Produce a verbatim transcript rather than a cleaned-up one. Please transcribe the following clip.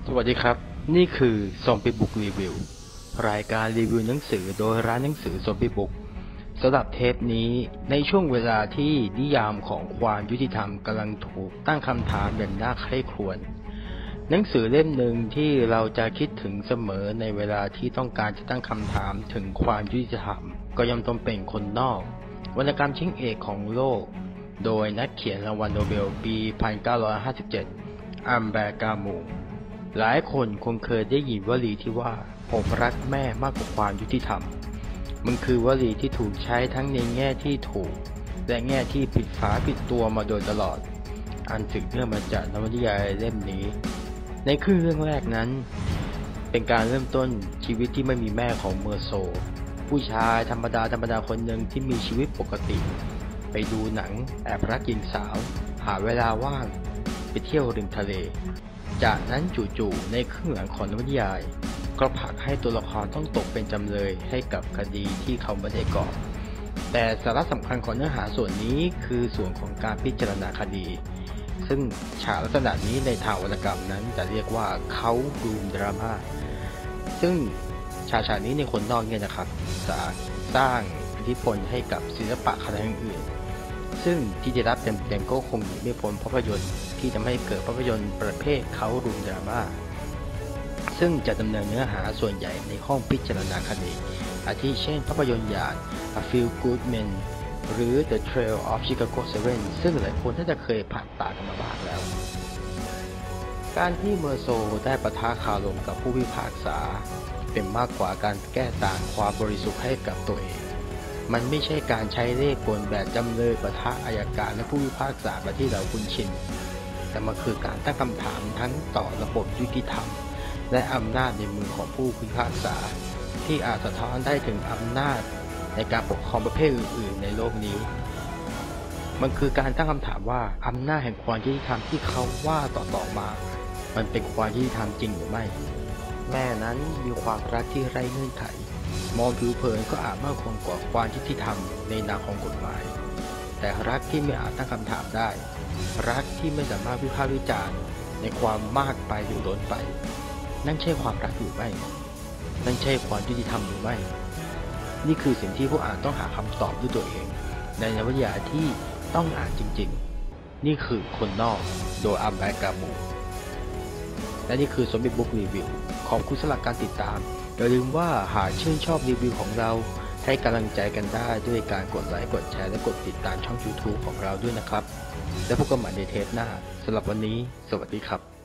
สวัสดีครับนี่คือซอมบี้บุ๊กรีวิวรายการรีวิวหนังสือโดยร้านหนังสือซอมบี้บุ๊กสำหรับเทปนี้ในช่วงเวลาที่นิยามของความยุติธรรมกำลังถูกตั้งคำถามอย่างน่าใคร่ครวญหนังสือเล่มหนึ่งที่เราจะคิดถึงเสมอในเวลาที่ต้องการจะตั้งคำถามถึงความยุติธรรมก็ย่อมต้องเป็นคนนอกวรรณกรรมชิ้นเอกของโลกโดยนักเขียนรางวัลโนเบลปี หนึ่งพันเก้าร้อยห้าสิบเจ็ด อัลแบร์ต กามูหลายคนคงเคยได้ยินวลีที่ว่าผมรักแม่มากกว่าความยุติธรรมมันคือวลีที่ถูกใช้ทั้งในแง่ที่ถูกและแง่ที่ผิดฝาผิดตัวมาโดยตลอดอันสืบเนื่องมาจากนวนิยายเล่มนี้ในครึ่งเรื่องแรกนั้นเป็นการเริ่มต้นชีวิตที่ไม่มีแม่ของเมอร์โซผู้ชายธรรมดาธรรมดาคนหนึ่งที่มีชีวิตปกติไปดูหนังแอบรักหญิงสาวหาเวลาว่างไปเที่ยวริมทะเลจากนั้นจู่ๆในครึ่งหลังของนวนิยายก็ผลักให้ตัวละครต้องตกเป็นจำเลยให้กับคดีที่เขาไม่ได้ก่อแต่สาระสำคัญของเนื้อหาส่วนนี้คือส่วนของการพิจารณาคดีซึ่งฉากลักษณะนี้ในทางวรรณกรรมนั้นจะเรียกว่าเขาดูมดราม่าซึ่งฉากฉากนี้ในคนนอกเนี่ยนะครับจะสร้างอิทธิพลให้กับศิลปะคณะอื่นซึ่งที่ได้รับเต็มๆก็คงหนีไม่พ้นภาพยนตร์ที่ทำให้เกิดภาพยนตร์ประเภทเขาดูมดราม่าซึ่งจะดำเนินเนื้อหาส่วนใหญ่ในห้องพิจารณาคดีอาทิเช่นภาพยนตร์อย่าง A Few Good Men หรือ The Trial of Chicago เซเว่น ซึ่งหลายคนน่าจะเคยผ่านตากันมาบ้างแล้วการที่เมอร์โซได้ปะทะคารมกับผู้พิพากษาเป็นมากกว่าการแก้ต่างความบริสุทธิ์ให้กับตัวเองมันไม่ใช่การใช้เล่ห์กลแบบจำเลยปะทะอัยการและผู้พิพากษาแบบที่เราคุ้นชินแต่มันคือการตั้งคำถามทั้งต่อระบบยุติธรรมและอำนาจในมือของผู้พิพากษาที่อาจสะท้อนได้ถึงอำนาจในการปกครองประเภทอื่นๆในโลกนี้มันคือการตั้งคำถามว่าอำนาจแห่งความยุติธรรมที่เขาว่าต่อๆมามันเป็นความยุติธรรมจริงหรือไม่แม่นั้นมีความรักที่ไร้เงื่อนไขมองผิวเผินก็อาจมั่นคงกว่าความยุติธรรมในนามของกฎหมายแต่รักที่ไม่อาจตั้งคำถามได้รักที่ไม่สามารถวิพากษ์วิจารณ์ในความมากไปหรือล้นไปนั่นใช่ความรักหรือไม่นั่นใช่ความยุติธรรมหรือไม่นี่คือสิ่งที่ผู้อ่านต้องหาคำตอบด้วยตัวเองในนวนิยายที่ต้องอ่านจริงๆนี่คือคนนอกโดยอัลแบร์ต กามูและนี่คือซอมบี้บุ๊กรีวิวขอบคุณสำหรับการติดตามอย่าลืมว่าหากชื่นชอบรีวิวของเราให้กำลังใจกันได้ด้วยการกดไลค์กดแชร์และกดติดตามช่อง ยูทูบ ของเราด้วยนะครับแล้วพบกันใหม่ในเทปหน้าสำหรับวันนี้สวัสดีครับ